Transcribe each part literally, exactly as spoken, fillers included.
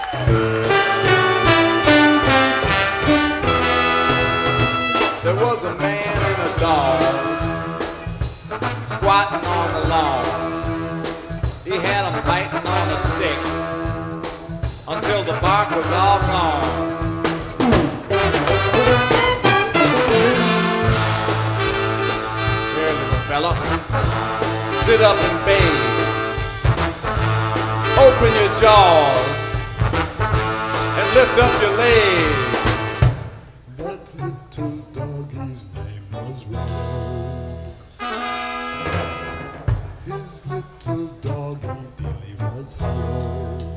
There was a man and a dog squatting on the lawn. He had 'em biting on a stick until the bark was all gone. Here, little fella, sit up and bathe. Open your jaws and lift up your legs. That little doggy's name was Rollo. His little doggy dilly was hollow.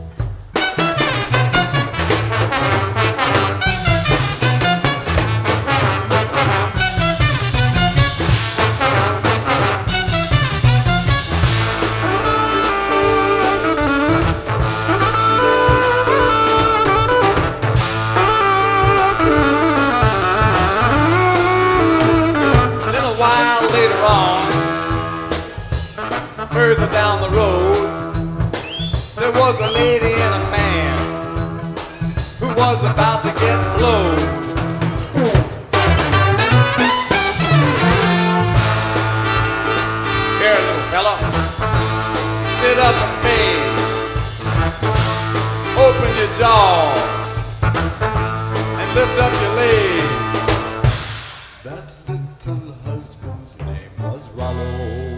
Later on, further down the road, there was a lady and a man who was about to get blowed. Here, little fella, sit up and bathe. Open your jaws and lift up your legs. That little husband's name was Rollo.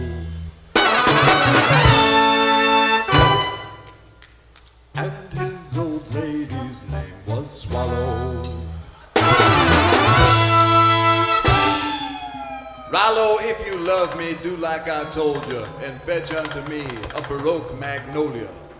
And his old lady's name was Swallow. Rollo, if you love me, do like I told you, and fetch unto me a Baroque magnolia.